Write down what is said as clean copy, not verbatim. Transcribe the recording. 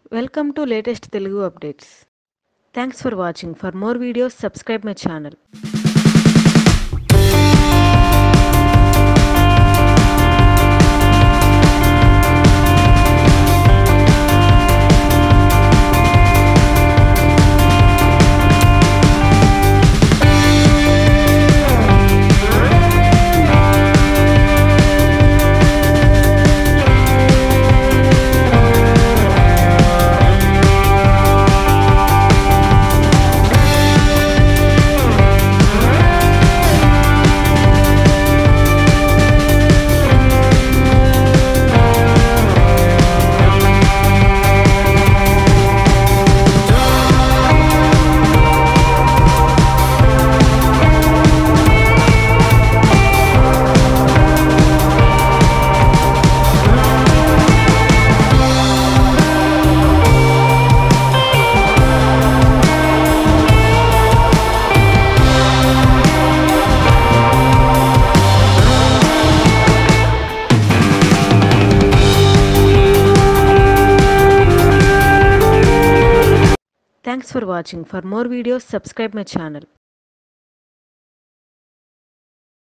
Welcome to latest Telugu updates. Thanks for watching. For more videos, subscribe my channel. Thanks for watching. For more videos, subscribe my channel.